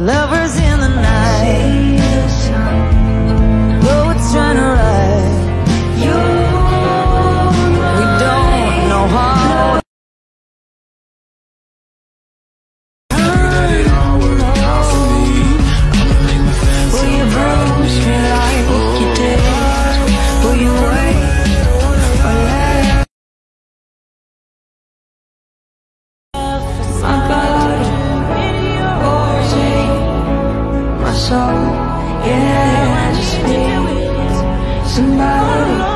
lovers in the night. Oh, it's trying to ride. We don't know how. Will you bruise me like you did? Will you wait or let? My God, take my soul. Yeah, I just need somebody.